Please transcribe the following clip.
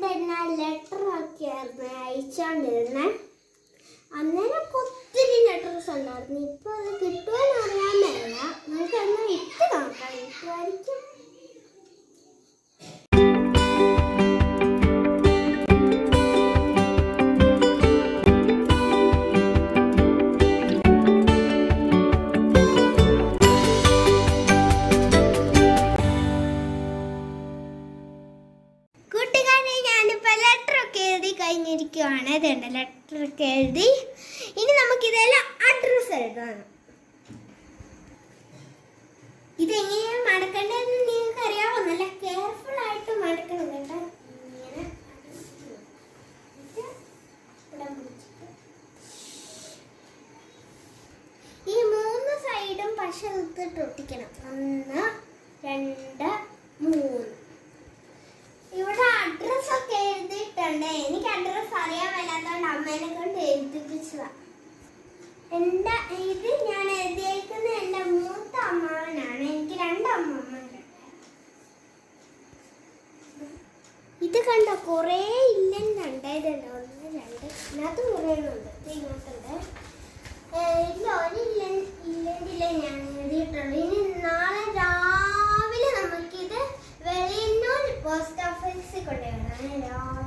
കൊണ്ട് തന്നെ ലെറ്ററൊക്കെയായിരുന്നു അയച്ചുകൊണ്ടിരുന്നത്. അന്നേരം ഒത്തിരി ലെറ്റേഴ്സ് ഉണ്ടായിരുന്നു. ഇപ്പോൾ അത് കിട്ടുമെന്ന് അറിയാൻ മേല. നമുക്കൊന്ന് ഇട്ട് നോക്കാം. ഇട്ടുമായിരിക്കും. കഴിഞ്ഞിരിക്കുകയാണ്. ഇതുണ്ട് ലെറ്ററൊക്കെ എഴുതി. ഇനി നമുക്കിതെല്ലാം അഡ്രസ്സ് എഴുതണം. ഇതെങ്ങനെയാണ് മടക്കേണ്ടതെന്ന് നിങ്ങൾക്ക് അറിയാമോ? നല്ല കെയർഫുൾ ആയിട്ട് മടക്കണം കേട്ടോ. ഇങ്ങനെ ഈ 3 സൈഡും പശ എടുത്തിട്ട് ഒട്ടിക്കണം. 1 2 3. ഇവിടെ അഡ്രസ്സൊക്കെ എഴുതിയിട്ടുണ്ട്. എനിക്ക് അഡ്രസ്സ് അറിയാൻ മേലാത്തതുകൊണ്ട് അമ്മേനെ കൊണ്ട് എഴുതിപ്പിച്ചതാണ്. ഇത് ഞാൻ എഴുതിയേക്കുന്ന എൻ്റെ മൂത്ത അമ്മാവനാണ്. എനിക്ക് 2 അമ്മമ്മമാരുണ്ട്. ഇത് കണ്ടോ, കുറേ ഇല്ലെന്നുണ്ട്. ഇതുണ്ട് 1 2 ഇതിനകത്ത് കുറേ ഉണ്ട്. ഇങ്ങോട്ടുണ്ട്. ഇല്ല, ഇല്ലെങ്കിലേ ഞാൻ എഴുതിയിട്ടുള്ളൂ. ഇനി നാളെ രാവിലെ നമുക്കിത് വെളിയന്നൂർ പോസ്റ്റ് ഓഫീസിൽ കൊണ്ടുപോകണം.